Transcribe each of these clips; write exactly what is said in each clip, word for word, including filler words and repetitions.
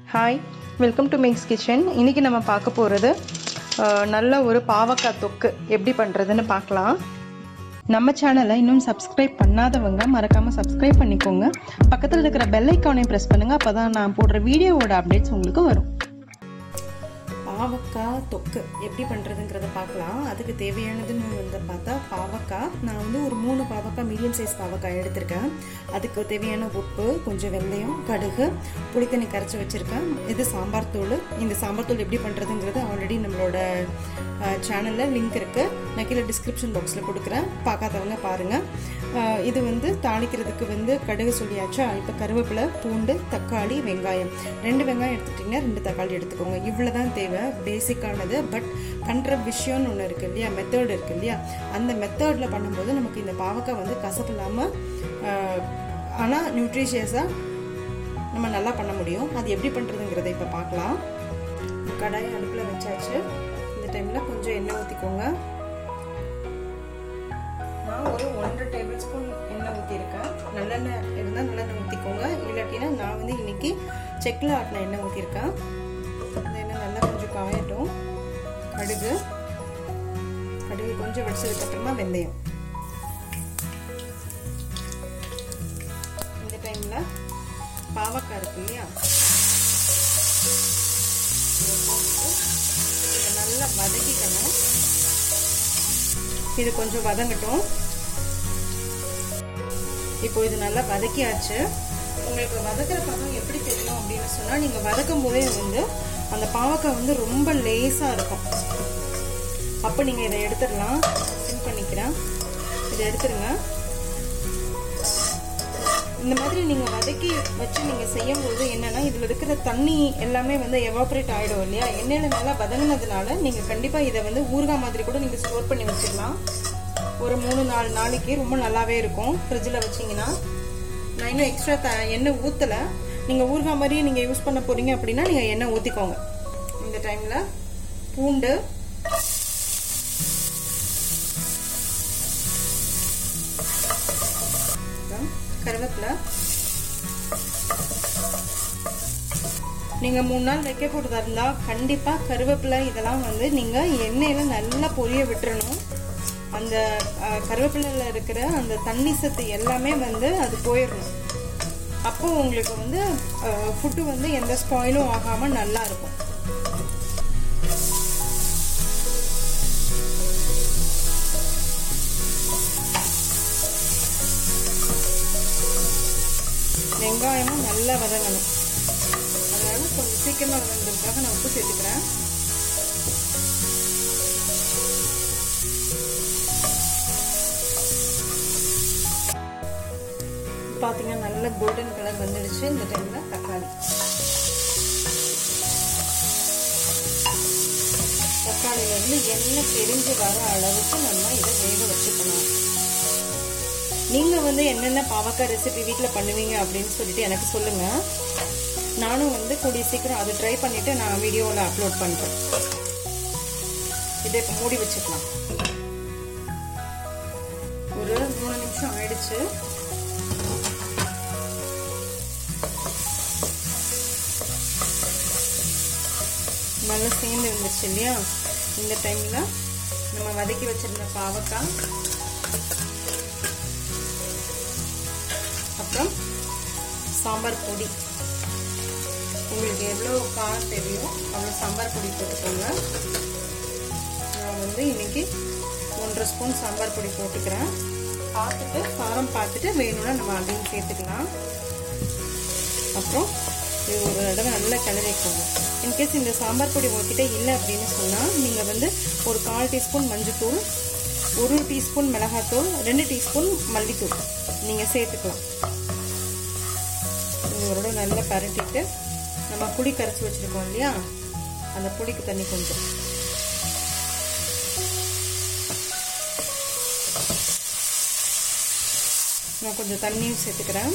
Hi, welcome to mix kitchen. இன்றைக்கி நம்ம பார்க்க போகிறது நல்ல ஒரு பாவக்காய் தொக்கு எப்படி பண்ணுறதுன்னு பார்க்கலாம். நம்ம சேனலை இன்னும் சப்ஸ்கிரைப் பண்ணாதவங்க மறக்காமல் சப்ஸ்கிரைப் பண்ணிக்கோங்க. பக்கத்தில் இருக்கிற பெல் ஐக்கானையும் ப்ரெஸ் பண்ணுங்கள். அப்போ தான் நான் போடுற வீடியோவோட அப்டேட்ஸ் உங்களுக்கு வரும். பாவக்காய் தொக்கு எப்படி பண்ணுறதுங்கிறத பார்க்கலாம். அதுக்கு தேவையானதுன்னு வந்து பார்த்தா பாவக்காய், நான் வந்து ஒரு மூணு பாவக்காய் மீடியம் சைஸ் பாவக்காய் எடுத்திருக்கேன். அதுக்கு தேவையான உப்பு, கொஞ்சம் வெந்தயம், கடுகு, புளித்தண்ணி கரைச்சி வச்சுருக்கேன். இது சாம்பார் தூள். இந்த சாம்பார் தூள் எப்படி பண்ணுறதுங்கிறது ஆல்ரெடி நம்மளோட சேனலில் லிங்க் இருக்குது. நான் கீழே டிஸ்கிரிப்ஷன் பாக்ஸில் கொடுக்குறேன், பார்க்காதவங்க பாருங்கள். இது வந்து தாளிக்கிறதுக்கு வந்து கடுகு சொல்லியாச்சா. இப்போ கருவேப்பிலை, பூண்டு, தக்காளி, வெங்காயம், ரெண்டு வெங்காயம் எடுத்துக்கிட்டிங்கன்னா ரெண்டு தக்காளி எடுத்துக்கோங்க. இவ்வளோ தான் தேவை, பேசிக்கானது. பட் பண்ணுற விஷயம்னு ஒன்று இருக்குது இல்லையா, மெத்தட் இருக்குது இல்லையா, அந்த மெத்தடில் பண்ணும்போது நமக்கு இந்த பாவக்காய் வந்து கசப்பு இல்லாமல் ஆனால் நியூட்ரிஷியஸாக நம்ம நல்லா பண்ண முடியும். அது எப்படி பண்ணுறதுங்கிறத இப்போ பார்க்கலாம். கடாயை அடுப்பில் வச்சாச்சு. இந்த டைமில் கொஞ்சம் எண்ணெய் ஊற்றிக்கோங்க. நான் ஒரு ஒன்றரை டேபிள் ஸ்பூன் எண்ணெய் ஊற்றிருக்கேன். நல்லெண்ணெய் இருந்தால் நல்லெண்ணெய் ஊற்றிக்கோங்க. இல்லாட்டினா நான் வந்து இன்னைக்கு செக்கில் ஆட்டின எண்ணெய் ஊற்றிருக்கேன். இந்த எண்ணெய் நல்லா கொஞ்சம் காயட்டும். கடுகு கடுகு கொஞ்சம் வெடிச்சதுக்கப்புறமா வெந்தயம். இந்த டைமில் பாவக்காய் இருக்கு இல்லையா, இதை நல்லா வதக்கிக்கணும். இது கொஞ்சம் வதங்கட்டும். இப்போ இது நல்லா வதக்கியாச்சு. உங்களுக்கு வதக்கிற பதம் எப்படி தெரியும் அப்படின்னு சொன்னால், நீங்கள் வதக்கும் போதே வந்து அந்த பாவக்காய் வந்து ரொம்ப லேசாக இருக்கும். அப்போ நீங்கள் இதை எடுத்துடலாம். சிம் பண்ணிக்கிறேன். இதை எடுத்துருங்க. இந்த மாதிரி நீங்கள் வதக்கி வச்சு நீங்கள் செய்யும்போது என்னென்னா, இதில் இருக்கிற தண்ணி எல்லாமே வந்து எவாப்ரேட் ஆகிடும் இல்லையா. எண்ணெயில் நல்லா வதங்கினதுனால நீங்கள் கண்டிப்பாக இதை வந்து ஊறுகாய் மாதிரி கூட நீங்கள் ஸ்டோர் பண்ணி வச்சுக்கலாம். ஒரு மூணு நாலு நாளைக்கு ரொம்ப நல்லாவே இருக்கும் ஃப்ரிட்ஜில் வச்சிங்கன்னா. நான் இன்னும் எக்ஸ்ட்ரா த எண்ணெய் ஊற்றலை. நீங்கள் ஊறுகாய் மாதிரியே நீங்கள் யூஸ் பண்ண போகிறீங்க அப்படின்னா நீங்கள் எண்ணெய் ஊற்றிக்கோங்க. இந்த டைமில் பூண்டு, கருவேப்பிலை. நீங்கள் மூணு நாள் வைக்க போகிறதா இருந்தால் கண்டிப்பாக கருவேப்பிலை இதெல்லாம் வந்து நீங்கள் எண்ணெயில் நல்லா பொரிய விட்டுறணும். அந்த கருவேப்பிலையில் இருக்கிற அந்த தண்ணி சத்து எல்லாமே வந்து அது போயிடணும். அப்போ உங்களுக்கு வந்து ஃபுட்டு வந்து எந்த ஸ்பாயிலும் ஆகாமல் நல்லா இருக்கும். வெங்காயமும் நல்லா வதங்கணும். அதனால கொஞ்சம் சீக்கிரமாக வதங்கிறதுக்காக நான் உப்பு சேர்த்துக்கிறேன். பார்த்தீங்கன்னா நல்ல கோல்டன் கலர் வந்துடுச்சு. இந்த டைமில் தக்காளி தக்காளியிலேருந்து எண்ணெய் பிரிஞ்சு வர அளவுக்கு நம்ம இதை வேக வச்சுக்கணும். நீங்கள் வந்து என்னென்ன பாவக்காய் ரெசிபி வீட்டில் பண்ணுவீங்க அப்படின்னு சொல்லிட்டு எனக்கு சொல்லுங்கள். நானும் வந்து கூடிய சீக்கிரம் அதை ட்ரை பண்ணிவிட்டு நான் வீடியோவில் அப்லோட் பண்ணுறேன். இதை இப்போ மூடி வச்சுக்கலாம். ஒரு மூணு நிமிஷம் ஆயிடுச்சு. நல்லா சேர்ந்து வந்துருச்சு இல்லையா. இந்த டைமில் நம்ம வதக்கி வச்சிருந்த பாவக்காய், அப்புறம் சாம்பார் பொடி, உங்களுக்கு எவ்வளோ காரம் தேவையோ அவ்வளோ சாம்பார் பொடி போட்டுக்கோங்க. நான் வந்து இன்னைக்கு ஒன்றரை ஸ்பூன் சாம்பார் பொடி போட்டுக்கிறேன். பார்த்துட்டு காரம் பார்த்துட்டு வேணும்னா நம்ம அதையும் சேர்த்துக்கலாம். அப்புறம் இது ஒரு தடவை நல்லா கிளறிக்கோங்க. இன்கேஸ் இந்த சாம்பார் பொடி உங்ககிட்ட இல்லை அப்படின்னு சொன்னால் நீங்கள் வந்து ஒரு கால் டீஸ்பூன் மஞ்சள்தூள், ஒரு டீஸ்பூன் மிளகாத்தூள், ரெண்டு டீஸ்பூன் மல்லித்தூள் நீங்கள் சேர்த்துக்கலாம். இதோட நல்லா பரட்டிட்டு நம்ம புளி கரைச்சி வச்சுருக்கோம் இல்லையா, அந்த புளிக்கு தண்ணி கொஞ்சம் நான் கொஞ்சம் தண்ணியும் சேர்த்துக்கிறேன்.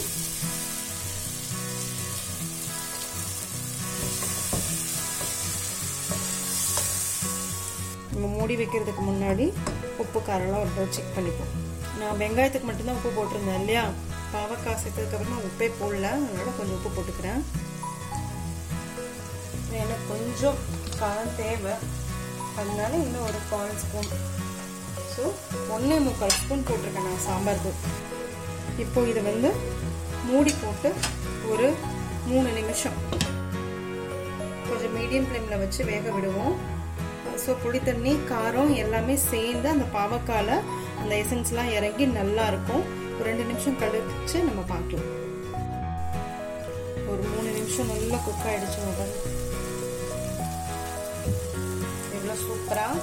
நம்ம மூடி வைக்கிறதுக்கு முன்னாடி உப்பு காரெல்லாம் ஒரு தடவை செக் பண்ணிப்போம். நான் வெங்காயத்துக்கு மட்டும்தான் உப்பு போட்டிருந்தேன் இல்லையா, பாவக்காய் சேர்த்ததுக்கப்புறமா உப்பே போடல, அதனால கொஞ்சம் உப்பு போட்டுக்கிறேன். எனக்கு கொஞ்சம் காரம் தேவை, அதனால இன்னும் ஒரு கால் ஸ்பூன், ஸோ ஒன்றே முக்கால் ஸ்பூன் போட்டிருக்கேன் நான் சாம்பார் தூள். இப்போ இதை வந்து மூடி போட்டு ஒரு மூணு நிமிஷம் கொஞ்சம் மீடியம் ஃப்ளேமில் வச்சு வேக விடுவோம். ஸோ புளி தண்ணி காரம் எல்லாமே சேர்ந்து அந்த பாவக்காயில் அந்த எசன்ஸ்லாம் இறங்கி நல்லா இருக்கும். ஒரு ரெண்டு நிமிஷம் கழிச்சு நம்ம பார்க்கலாம். ஒரு மூணு நிமிஷம் நல்லா குக் ஆகிடுச்சு. முதல்ல எவ்வளோ சூப்பராக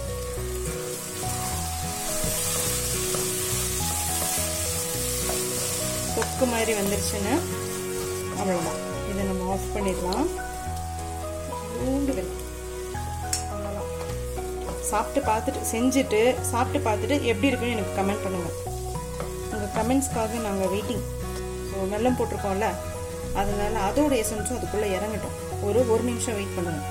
தொக்கு மாதிரி வந்துருச்சுன்னு அவ்வளோதான். இதை நம்ம ஆஃப் பண்ணிடலாம். பூண்டு வெள்ளம் அவ்வளோதான். சாப்பிட்டு பார்த்துட்டு செஞ்சுட்டு சாப்பிட்டு பார்த்துட்டு எப்படி இருக்குன்னு எனக்கு கமெண்ட் பண்ணுங்கள். உங்கள் கமெண்ட்ஸ்க்காக நாங்கள் வெயிட்டிங். ஸோ வெல்லம் போட்டிருக்கோம்ல, அதனால அதோட எசன்ஸும் அதுக்குள்ளே இறங்கட்டும். ஒரு ஒரு நிமிஷம் வெயிட் பண்ணுங்கள்.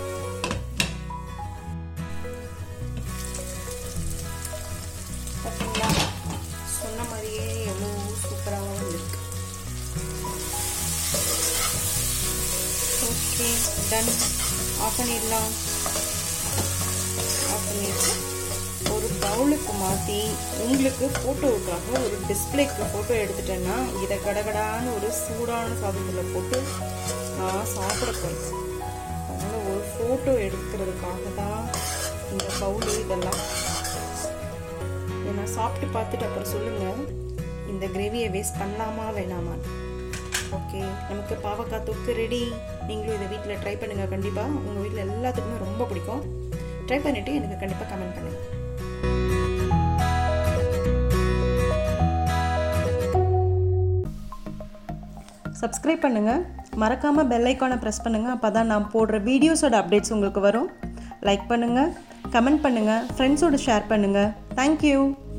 பார்த்தீங்களா, சொன்ன மாதிரியே எவ்வளோ சூப்பராகவும் இருக்கு. Okay, done. ஆஃப் பண்ணிடலாம். ஆஃப் பண்ணிட்டு ஒரு பவுலுக்கு மாற்றி உங்களுக்கு ஃபோட்டோவுக்காக ஒரு டிஸ்பிளேக்கு ஃபோட்டோ எடுத்துட்டேன்னா இதை கடகடான்னு ஒரு சூடான சாதத்தில் போட்டு நான் சாப்பிட போகிறேன். அதனால் ஒரு ஃபோட்டோ எடுக்கிறதுக்காக தான் இந்த பவுலு இதெல்லாம். ஏன்னா சாப்பிட்டு பார்த்துட்டு அப்புறம் சொல்லுங்கள் இந்த கிரேவியை வேஸ்ட் பண்ணலாமா வேணாமா. ஓகே, நமக்கு பாவக்காய் தொக்கு ரெடி. நீங்களும் இதை வீட்டில் ட்ரை பண்ணுங்கள். கண்டிப்பாக உங்கள் வீட்டில் எல்லாத்துக்குமே ரொம்ப பிடிக்கும். ட்ரை பண்ணிவிட்டு எனக்கு கண்டிப்பாக கமெண்ட் பண்ணுங்கள். சப்ஸ்கிரைப் பண்ணுங்கள், மறக்காமல் பெல் ஐக்கானை ப்ரெஸ் பண்ணுங்கள். அப்போ தான் நான் போடுற வீடியோஸோட அப்டேட்ஸ் உங்களுக்கு வரும். லைக் பண்ணுங்கள், கமெண்ட் பண்ணுங்கள், ஃப்ரெண்ட்ஸோடு ஷேர் பண்ணுங்கள். தேங்க்யூ.